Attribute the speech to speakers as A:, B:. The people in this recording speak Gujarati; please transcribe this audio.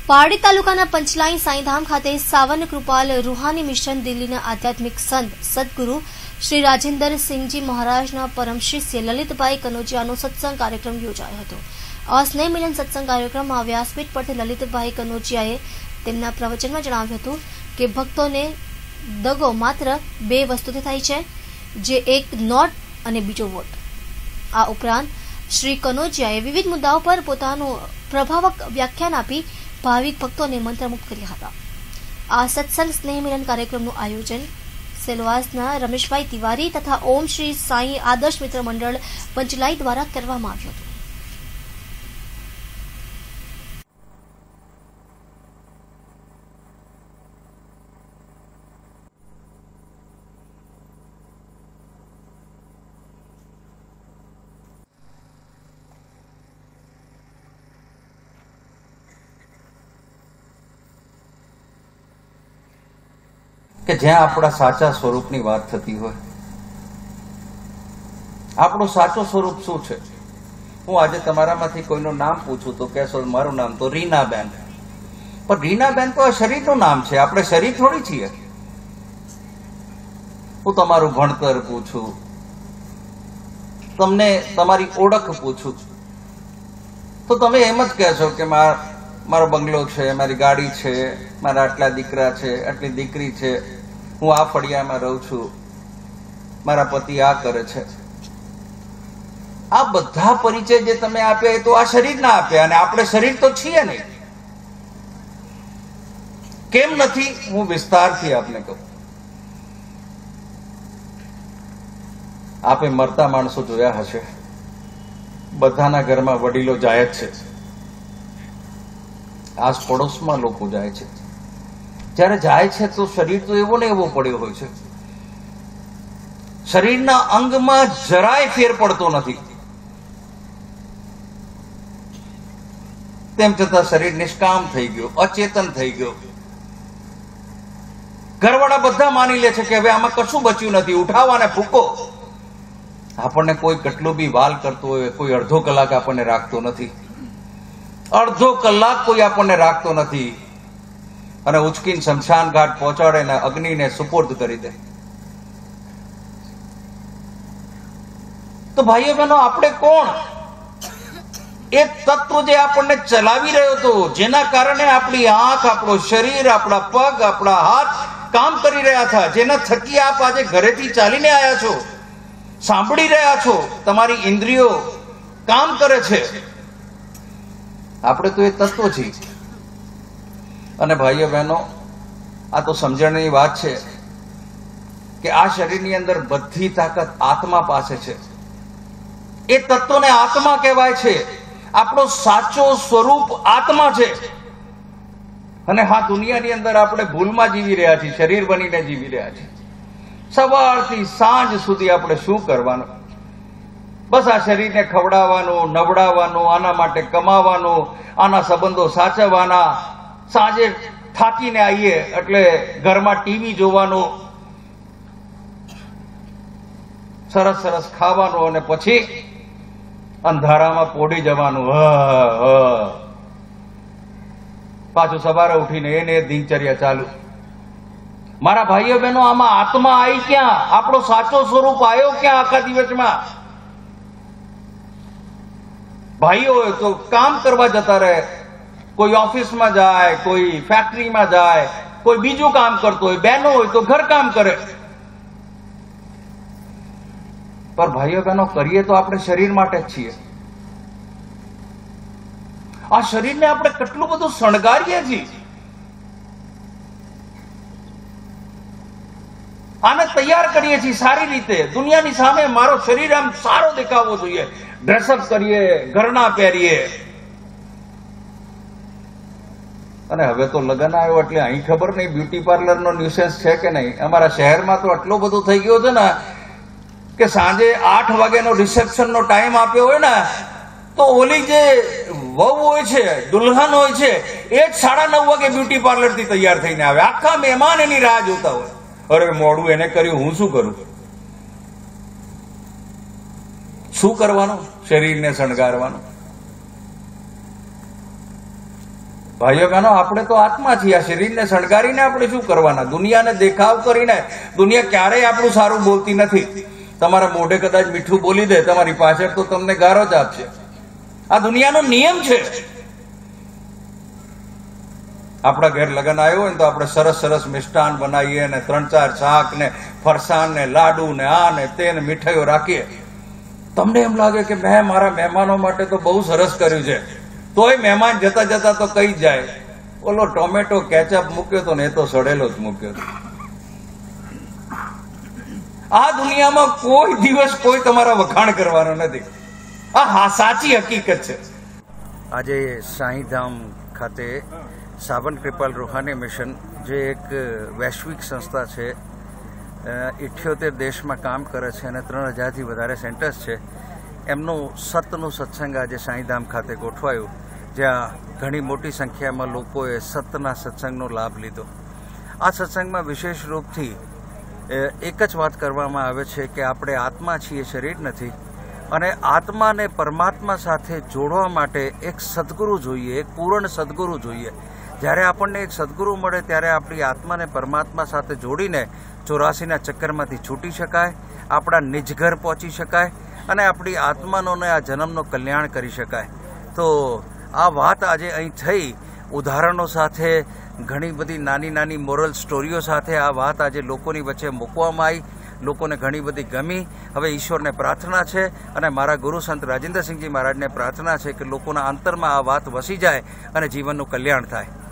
A: પારડી તાલુકાના પંચલાઈ સાંઈધામ ખાતે સાવન કૃપાલ રૂહાની મિશન દિલ્હીના આધ્યાત્મિક સંત સદગુરુ શ્રી રાજેન્દ્ર સિંહજી મહારાજના પરમ શિષ્ય લલિતભાઈ કનોજિયાનો સત્સંગ કાર્યક્રમ યોજાયો હતો। આ સ્નેહ મિલન સત્સંગ કાર્યક્રમમાં વ્યાસપીઠ પરથી લલિતભાઈ કનોજિયાએ તેમના પ્રવચનમાં જણાવ્યું હતું કે ભક્તોને દગો માત્ર બે વસ્તુથી થાય છે, જે એક નોટ અને બીજો વોટ। આ ઉપરાંત શ્રી કનોજિયાએ વિવિધ મુદ્દાઓ પર પોતાનું પ્રભાવક વ્યાખ્યાન આપી ભાવિક ભક્તોને મંત્રમુગ્ધ કર્યા હતા। આ સત્સંગ સ્નેહ મિલન કાર્યક્રમનું આયોજન સેલવાસના રમેશભાઈ તિવારી તથા ઓમ શ્રી સાંઈ આદર્શ મિત્ર મંડળ પંચલાઈ દ્વારા કરવામાં આવ્યું હતું।
B: કે જ્યાં આપણા સાચા સ્વરૂપની વાત થતી હોય, આપણું સાચું સ્વરૂપ શું છે? હું આજે તમારામાંથી કોઈનું નામ પૂછું તો કહેશો મારું નામ તો રીનાબેન, પણ રીનાબેન તો આ શરીરનું નામ છે, આપણે શરીર થોડી છીએ। હું તમારું ભણતર પૂછું, તમને તમારી ઓળખ પૂછું તો તમે એમ જ કહેશો કે મારો બંગલો છે, મારી ગાડી છે, મારા આટલા દીકરા છે, આટલી દીકરી છે, હું આ ફળિયામાં રહું છું, મારા પતિ આ કરે છે। આ બધા પરિચય જે તમે આપ્યા એ તો આ શરીર ના આપ્યા, અને આપણે શરીર તો છીએ નહીં। કેમ નથી હું વિસ્તારથી આપને કહું। આપે મરતા માણસો જોયા હશે, બધાના ઘરમાં વડીલો જાય જ છે, આસ પડોશમાં લોકો જાય છે। જ્યારે જાય છે તો શરીર તો એવો ને એવો પડ્યો હોય છે, શરીરના અંગમાં જરાય ફેર પડતો નથી, તેમ છતાં શરીર નિષ્કામ થઈ ગયો, અચેતન થઈ ગયો। ઘરવાળા બધા માની લે છે કે હવે આમાં કશું બચ્યું નથી, ઉઠાવવાને ફૂકો। આપણને કોઈ કેટલું બી વાલ કરતો હોય, કોઈ અડધો કલાક આપણને રાખતો નથી, અડધો કલાક કોઈ આપણને રાખતો નથી, અને ઉચકીને શમશાન ઘાટ પહોંચાડે ને અગ્નિને સુપુર્દ કરી દે। તો ભાઈઓ બહેનો, આપણે કોણ? એ તત્વ જે આપણને ચલાવી રહ્યો હતો, જેના કારણે આપણી આંખ, આપણો શરીર, આપણા પગ, આપણા હાથ કામ કરી રહ્યા હતા, જેના થકી આપ આજે ઘરેથી ચાલીને આવ્યા છો, સાંભળી રહ્યા છો, તમારી ઇન્દ્રિયો કામ કરે છે, આપણે તો એ તત્વ છીએ। અને ભાઈઓ બહેનો, આ તો સમજણની વાત છે કે આ શરીરની અંદર બધી તાકાત આત્મા પાસે છે। એ તત્વને આત્મા કહેવાય છે। આપણો સાચો સ્વરૂપ આત્મા છે, અને હા, દુનિયાની અંદર આપણે ભૂલમાં જીવી રહ્યા છીએ, શરીર બનીને જીવી રહ્યા છીએ। સવારથી સાંજ સુધી આપણે શું કરવાનું? બસ આ શરીરને ખવડાવવાનું, નવડાવવાનું, આના માટે કમાવાનું, આના સંબંધો સાચવવાના, સાંજે થાકીને આવીએ એટલે ઘરમાં ટીવી જોવાનું, સરસ સરસ ખાવાનું, અને પછી અંધારામાં પોડી જવાનું। પાછું સવારે ઉઠીને એને દિનચર્યા ચાલુ। મારા ભાઈઓ બહેનો, આમાં આત્મા આવી ક્યાં? આપણો સાચો સ્વરૂપ આવ્યો ક્યાં આખા દિવસમાં? ભાઈઓ હોય તો કામ કરવા જતા રહે, કોઈ ઓફિસમાં જાય, કોઈ ફેક્ટરીમાં જાય, કોઈ બીજું કામ કરતો હોય, બહેનો હોય તો ઘર કામ કરે। પર ભાઈઓ બહેનો, કરીએ તો આપણે શરીર માટે જ છીએ। આ શરીરને આપણે કેટલું બધું શણગારીએ છીએ, આને તૈયાર કરીએ છીએ સારી રીતે, દુનિયાની સામે મારો શરીર આમ સારો દેખાવો જોઈએ, ડ્રેસઅપ કરીએ, ઘરના પહેરીએ। અને હવે તો લગ્ન આવ્યો એટલે અહીં ખબર નહીં બ્યુટી પાર્લરનો ન્યુસન્સ છે કે નહીં। અમારા શહેરમાં તો આટલો બધો થઈ ગયો છે ને કે સાંજે 8 વાગ્યાનો રિસેપ્શનનો ટાઈમ આપ્યો હોય ને તો ઓલી જે વહુ હોય છે, દુલ્હન હોય છે, એ જ 9:30 વાગે બ્યુટી પાર્લરથી તૈયાર થઈને આવે। આખા મહેમાન એની રાહ જોતા હોય, અરે મોડું એને કર્યું, હું શું કરું? શું કરવાનું? શરીરને શણગારવાનું। ભાઈઓ બહેનો, આપણે તો આત્મા છીએ. આ શરીરને શણગારીને આપણે શું કરવાના? દુનિયાને દેખાવ કરીને દુનિયા ક્યારેય આપણું સારું બોલતી નથી. તમારા મોઢે કદાચ મીઠું બોલી દે, તમારી પાછળ તો તમને ગારો જ આપશે. આ દુનિયાનો નિયમ છે. આપણા ઘેર લગ્ન આવ્યો હોય ને તો આપણે સરસ સરસ મિષ્ટાન બનાવીએ ને 3-4 શાક ને ફરસાણ ને લાડુ ને આ ને તે ને મીઠાઈઓ રાખીએ. તમને એમ લાગે કે મેં મારા મહેમાનો માટે તો બહુ સરસ કર્યું છે. તોય મહેમાન જતા જતા તો કઈ જાય, ઓલો ટોમેટો કેચઅપ મૂક્યો તો ને એ તો સડેલો જ મૂક્યો. આ દુનિયામાં કોઈ દિવસ કોઈ તમારા વખાણ કરવાનો નથી. આ સાચી હકીકત છે.
C: આજે સાંઈધામ ખાતે સાવન કૃપાલ રૂહાની મિશન, જે એક વૈશ્વિક સંસ્થા છે, 78 દેશમાં કામ કરે છે અને 3000થી વધારે સેન્ટર્સ છે, એમનું સતનું સત્સંગ આજે સાંઈધામ ખાતે ગોઠવાયું, જ્યાં ઘણી મોટી સંખ્યામાં લોકોએ સતના સત્સંગનો લાભ લીધો. આ સત્સંગમાં વિશેષ રૂપથી એક જ વાત કરવામાં આવે છે કે આપણે આત્મા છીએ, શરીર નથી, અને આત્માને પરમાત્મા સાથે જોડવા માટે એક સદગુરુ જોઈએ, એક પૂર્ણ સદગુરુ જોઈએ. જ્યારે આપણને એક સદગુરુ મળે ત્યારે આપણી આત્માને પરમાત્મા સાથે જોડીને 84ના ચક્કરમાંથી છૂટી શકાય, આપણા નિજ ઘર પહોંચી શકાય અને આપણી આત્માનોને આ જન્મનો કલ્યાણ કરી શકાય. તો આ વાત આજે અહીં થઈ, ઉદાહરણો સાથે, ઘણી બધી નાની નાની મોરલ સ્ટોરીઓ સાથે આ વાત આજે લોકોની વચ્ચે મૂકવામાં આવી. લોકોને ઘણી બધી ગમી. હવે ઈશ્વરને પ્રાર્થના છે અને મારા ગુરુ સંત રાજેન્દ્રસિંહજી મહારાજને પ્રાર્થના છે કે લોકોના અંતરમાં આ વાત વસી જાય અને જીવનનું કલ્યાણ થાય.